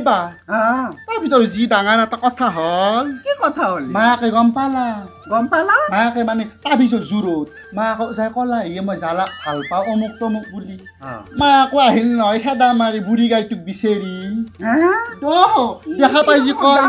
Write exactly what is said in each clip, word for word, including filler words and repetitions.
বা তাৰ ভিতৰত যি ডাঙৰ এটা কথা হ'ল কি কথা হ'ল মাকে গম পালা গম পালা মাকে মানে তাৰ ভিতৰত জোৰত মাক যাই ক'লা ই মই জালা ভাল পাওঁ অমুক তমুক বুলি মাকো আহিল নহয় খেদা মাৰি বুঢ়ী গাইটোক বিচাৰি দেখা পাই যি কয়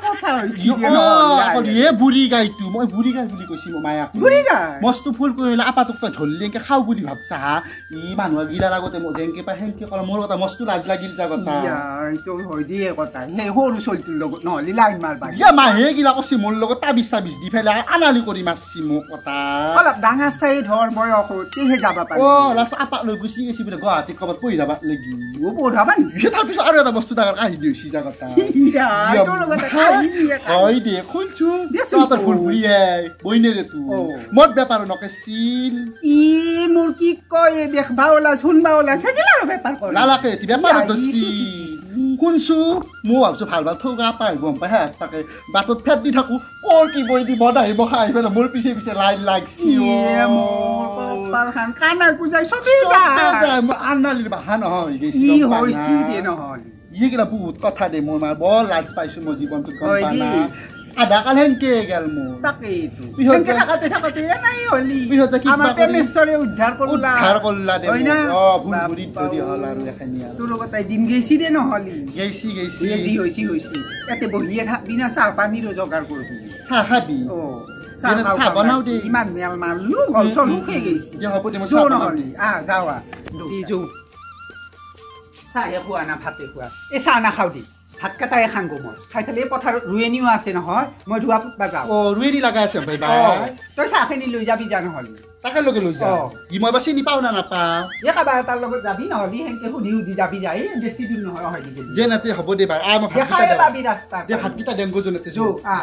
হে বুঢ়ী গাইটো মই বুঢ়ী গাই বুলি কৈছি মায়াক মস্ত ফুল কৰিলে আপাটোক তই ধৰলি এনেকে খাওঁ বুলি ভাবছা হা ই মানুহৰ গিলাৰ আগতে মই যেনকে পাই সেনকে ক'লা মোৰ কথা মস্ত লাজ লাগিল যা কথা হয় দিয়ে কথা সেই সৰু চলিটোৰ লগত নহ'লে লাইন মাৰবা ইয়া মাহে গিলা কৈছি মোৰ লগত তাবিজ চাবিজ দি পেলাই আনালি কৰি মাৰছি মোক কথা অলপ ডাঙৰ চাই ধৰ বয়স তেহে যাবা পাৰি অ লাষ্ট আপাক লৈ গুচি গৈছি বোলে গুৱাহাটীত ক'ৰবাত পঢ়ি যাবা লাগি ও পঢ়াবা নেকি তাৰপিছত আৰু এটা বস্তু ডাঙৰ কাহিনী হৈছি যা কথা হয় দে শুনছো তহঁতৰ ফুল ঘূৰিয়াই বইনেৰে তো মদ বেপাৰ নকেছিল ই মোৰ কি কয় দেখবা ওলা শুনবা ওলা সেগিলাৰ বেপাৰ কৰে নালাকে তি বেপাৰ দছি শুনছো মই ভাবছো ভাল ভাল থৌগা পাই গম পাই হা তাকে বাটত ফেট দি থাকো কৰ কি বই দি বদ আহিব খাই পেলাই মোৰ পিছে পিছে লাইন লাগছি মোৰ কপাল খান কানাৰ পূজাই চবেই যায় আনালিৰ বাহা নহয় কি হৈছি দে নহ'ল এইগিলা বহুত কথা দে মই মাৰ বৰ লাজ পাইছো মই জীৱনটোত গম পা না আধা কাল হেনকে গেল মোৰ তাকেইতো হেনকে থাকাতে থাকাতে নাই হলি আমাৰ প্ৰেমেশ্বৰে উদ্ধাৰ কৰলা উদ্ধাৰ কৰলা দে অ ভুল ভুৰি ধৰি হল আৰু এখানিয়া তোৰ লগত দিন গেছি দে নহলি গেছি গেছি যি হৈছি হৈছি এতে বহিয়ে থাকবি না চাহ পানীৰ যোগাৰ কৰবি চাহ খাবি অ চাহ বনাও দে ইমান মেল মাৰলু গল চল মুখে গেছি যে হ'ব দে মই চাহ নহলি আ যাৱা দি যো চাহে খোৱা না ভাতে খোৱা এই চাহ নাখাও দি ভাত কাটাই খাং গো মই খাই পেলাই পথাৰত ৰুৱেনিও আছে নহয় মই ধোৱা পুতবা যাওঁ অ ৰুৱেনি লাগা আছে ভাই বা তই চাহখিনি লৈ যাবি যা নহ'লি তাকে লগে লৈ যা ই মই বা চিনি পাওঁ না নাপাওঁ এ কাবা তাৰ লগত যাবি নহ'লি হেনকে সুধি সুধি যাবি যাই বেছি দূৰ নহয় হয় নেকি যে নাতে হ'ব দে ভাই আ মই ভাত খাই পাবি ৰাস্তা দে ভাত কিটা দেংগো জনতে যো আ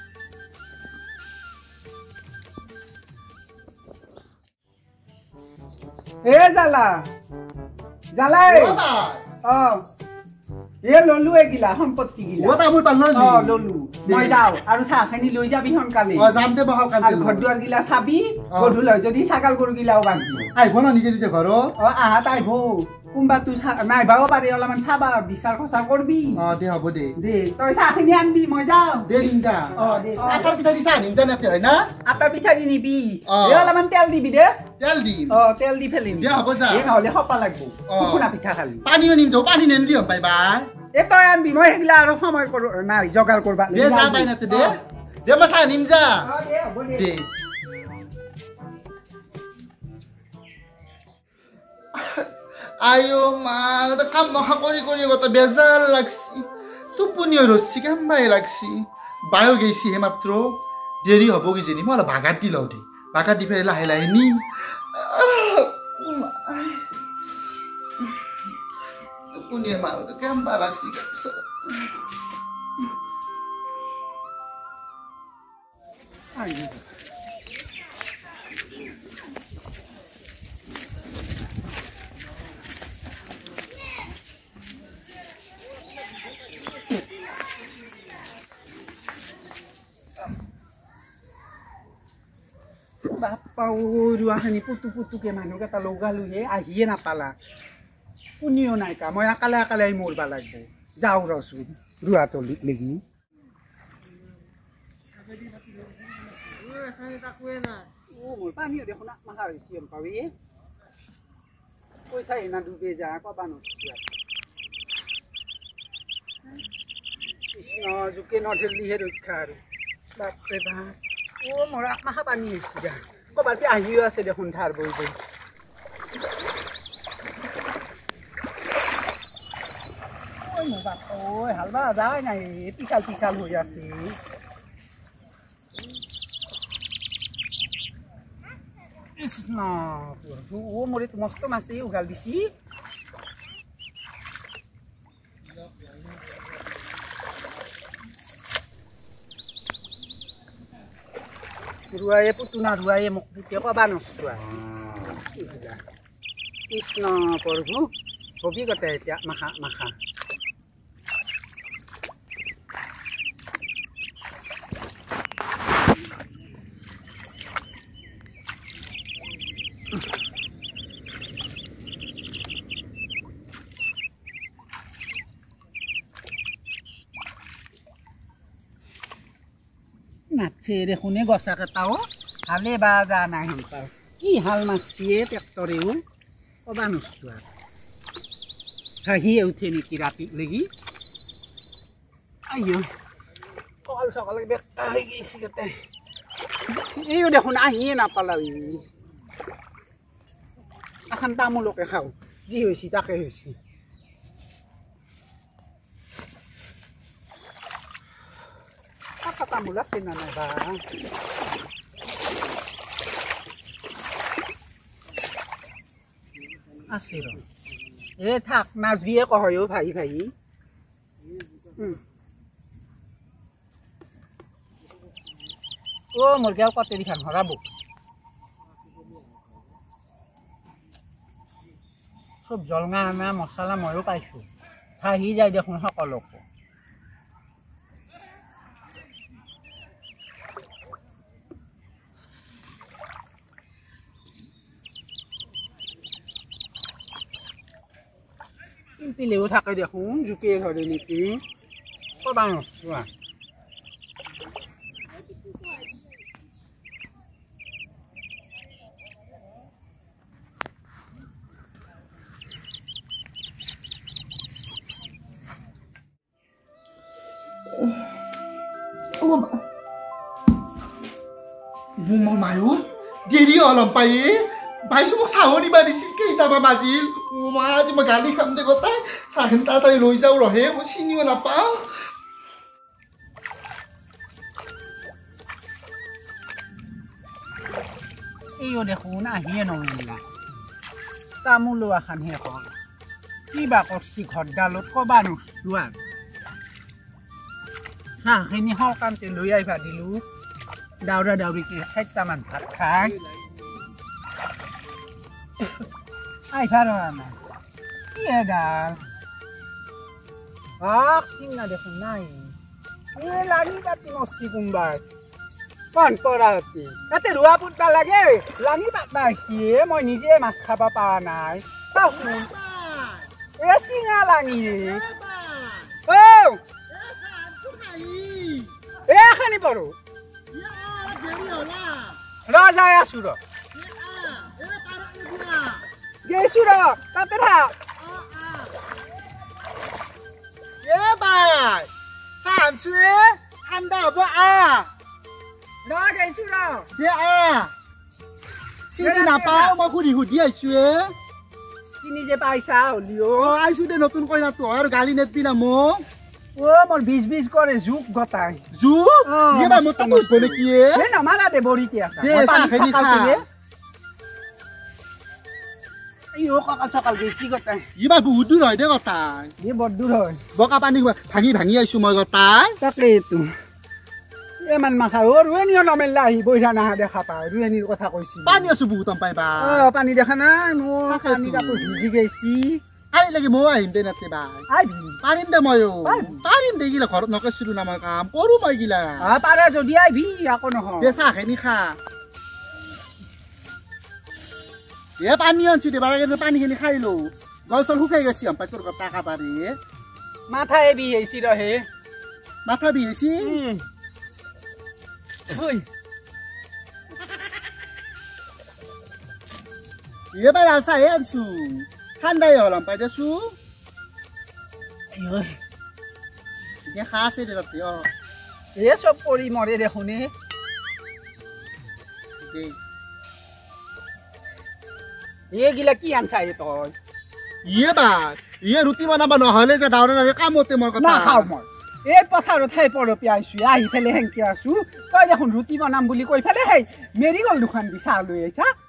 এ জালা জালাই অ এ ললু এগিলা সম্পত্তি গিলা ওটা মই পালন অ ললু মই যাও আৰু চাহখিনি লৈ যাবি হনকালে অ যামতে বহাল কালে আৰু ঘৰ দুৱাৰ গিলা চাবি গধুল যদি ছাগাল গৰু গিলাও বান্ধি আইব না নিজে নিজে ঘৰ অ আহা তাইব কোনবা তু নাই বাও পাৰি অলপমান চাবা বিচাৰ খচা কৰবি অ দে হ'ব দে দে তই চাহখিনি আনবি মই যাও দে নিমজা অ দে আটাৰ পিঠা দি চাহ নিমজা নাতে হয় না আটাৰ পিঠা দি নিবি এ অলপমান তেল দিবি দে তেল দি অ তেল দি ফেলিম দে হ'ব যা এ নহলে খপা লাগব শুকুনা পিঠা খালি পানীও নিম তো পানী নেন দিও পাই বা এ তই আনবি মই হেগিলা আৰু সময় কৰো নাই জগাৰ কৰবা দে যা পাই নাতে দে দে মই চাহ নিমজা অ দে হ'ব দে আয়ো মা কাম মখা কৰি কৰি গত বেজাৰ লাগছি টোপনিও ৰছি কেম্বাই লাগছি বায়ো গেছি হে মাত্ৰ দেৰি হ'ব কিজানি মই অলপ ভাগাত দি লওঁ দে ভাগাত দি পেলাই লাহে লাহে নিম টোপনিয়ে মা কেম্বা লাগছি বাপ্পা ৰুৱাখানি পুতু পুতুকে মানুহকেইটা লগালো হে আহিয়ে নাপালা কোনেও নাই কা মই একালে একালে মৰবা লাগব যাওঁ ৰচোন ৰুৱাটো লাগি পানীও দেখোন মাথা হৈছে পাবি পইচা এনা ডুবে যা কবা নথিয়া কৃষ্ণ জোকে নধৰিলিহে ৰক্ষা আৰু বাপৰে বাপ ও মোৰ আত্মাহা পানী হৈছে যা ক'বাৰ আহিও আছে দেখোন ধাৰ বৈ বৈ ঐ মোৰ বাপ ঐ হালবা যায় নাই পিছাল পিছাল হৈ আছে কৃষ্ণ ও মোৰ এইটো মস্ত মাছে উগাল দিছি ৰুৱায়ে পুতুনা ৰুৱায়ে মোক পুতে কবা নচোৱা কৃষ্ণ প্ৰভু হবি গতে এতিয়া মাখা মাখা নাচছে দেখোনে গছা কেইটাও হালে বা যা নাই হেঁপাৰ কি হাল মাছটিয়ে ট্ৰেক্টৰেও ক'বা নোচোৱা হাঁহিয়ে উঠে নেকি ৰাতি লাগি আইও কল চকল বেকা হৈ গৈছে তাতে এইও দেখোন আহিয়ে নাপালা এখন তামোলকে খাওঁ যি হৈছে তাকে হৈছে apa tamu lah sih nana bang asiro eh thak nazbiye ko hoyo bhai bhai hmm o murgao kote dikhan horabu sob jolnga na masala moyo paisu thahi jai dekhun hokoloko পিলেও থাকে দেখোন জুকে ধরে নেকি কবা নোচোৱা Mama mayo, jadi alam paye, bayi semua sahur di bawah sini kita babajil, mama aja magali kamu deh kota, sahen tata di loiza urohe, sini apa? Iyo deh kuna hian orang tamu lu akan hekor, tiba kosti khodalot ko banus luar. Sah ini hal kan teluyai padilu. Đào ra đào đi kia hết ta mình thật kháng ai phát rồi mà kia đà ác xin là được hôm nay ini lagi pati mesti kumbai kon porati kate dua put lagi lagi pak basi mau ni je mas khapa pa nai tau eh singa lagi oh eh khani baru Raja ya sudah. Ya sudah, katera. Ya baik. Sanjue, anda apa ah? Raja sudah. Ya ah. Sini napa mau kudi kudi aja. Sini je paisa olio. Oh, ayo sudah nonton kau na tuh, harus gali net pina mo. Oh, mau bis bis kore juk gotai. Juk? Iya, mau tahu boleh kie? Ya, nama ada bori tia. Desa ini kah? Iyo, kakak sokal gisi gotai. Iya, bu udah loh, dia gotai. Dia bodoh loh. Bawa kapan nih, bangi bangi aja semua gotai. Tak itu. Ya, man makawur, ini orang melahi, boy sana ada apa? Ini kota koisi. Pani subuh tampai ba. Oh, pani dah kana, no, pani kapur gisi gisi. Ay lagi mau ayam deh nanti bah. Ay, parim deh mau yo. Parim deh gila korot nak suruh nama kam. Koru mau gila. Ah, pada jadi ay bi aku noh. Biasa ini kah? Ya panian sih deh, barang itu pani ini kah lo. Gol sol hukai gak sih, sampai tur kota kabari. Mata ay bi sih dah he. Mata bi sih. Hui. Ya barang saya ansu. Handai orang pada su, ayo, dia khas deh tapi oh, ya sob pori more deh hone, ये गिला की आंसा ये तो ये बात ये रुति बना बना हले जा दावरा ना काम होते मर कता ना खाओ मर ए पथारो थाई परो प्यासु आही फेले हेंकियासु कहिले हुन रुति बनाम बुली कोइ फेले है मेरी गल दुखान बिसा लुए छ